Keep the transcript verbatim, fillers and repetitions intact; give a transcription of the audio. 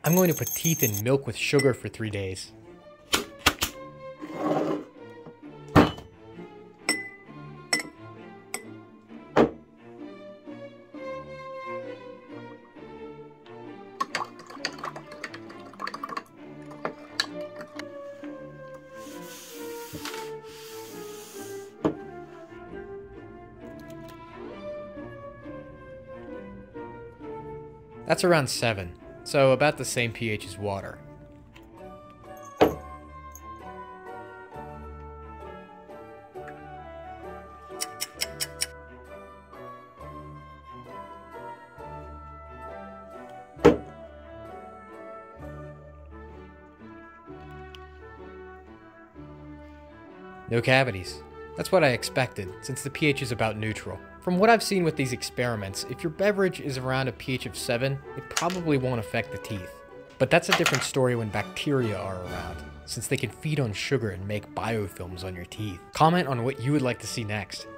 I'm going to put teeth in milk with sugar for three days. That's around seven, so about the same pH as water. No cavities. That's what I expected, since the pH is about neutral. From what I've seen with these experiments, if your beverage is around a pH of seven, it probably won't affect the teeth. But that's a different story when bacteria are around, since they can feed on sugar and make biofilms on your teeth. Comment on what you would like to see next.